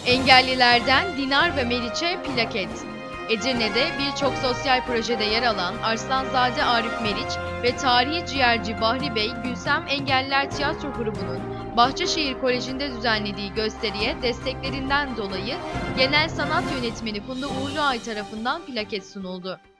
Engellilerden Dinar ve Meriç'e plaket. Edirne'de birçok sosyal projede yer alan Arslanzade Arif Meriç ve tarihi ciğerci Bahri Bey Gülsem Engelliler Tiyatro Grubu'nun Bahçeşehir Koleji'nde düzenlediği gösteriye desteklerinden dolayı Genel Sanat Yönetmeni Funda Uğurluay tarafından plaket sunuldu.